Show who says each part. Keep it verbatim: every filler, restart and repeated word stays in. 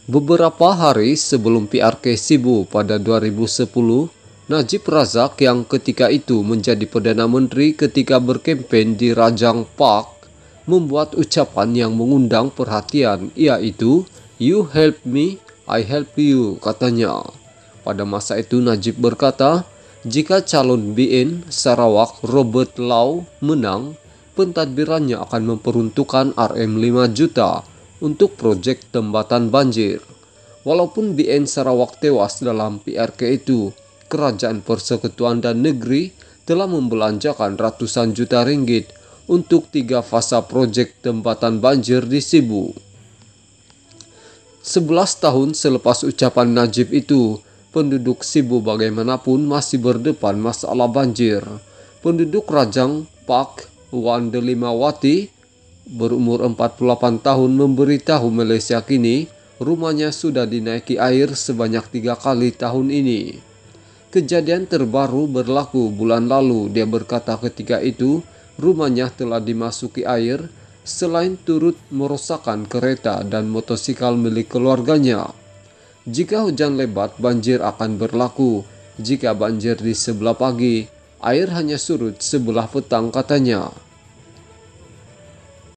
Speaker 1: Beberapa hari sebelum P R K Sibu pada dua ribu sepuluh, Najib Razak yang ketika itu menjadi Perdana Menteri ketika berkempen di Rajang Park membuat ucapan yang mengundang perhatian, yaitu "You help me, I help you," katanya. Pada masa itu Najib berkata, jika calon B N Sarawak Robert Lau menang, pentadbirannya akan memperuntukkan R M lima juta untuk proyek jembatan banjir. Walaupun B N Sarawak tewas dalam P R K itu, Kerajaan Persekutuan dan Negeri telah membelanjakan ratusan juta ringgit untuk tiga fasa proyek jembatan banjir di Sibu. sebelas tahun selepas ucapan Najib itu, penduduk Sibu bagaimanapun masih berdepan masalah banjir. Penduduk Rajang Park Wan Delimawati berumur empat puluh delapan tahun memberitahu Malaysia kini rumahnya sudah dinaiki air sebanyak tiga kali tahun ini. Kejadian terbaru berlaku bulan lalu. Dia berkata ketika itu rumahnya telah dimasuki air selain turut merosakkan kereta dan motosikal milik keluarganya. Jika hujan lebat, banjir akan berlaku. Jika banjir di sebelah pagi, air hanya surut sebelah petang, katanya.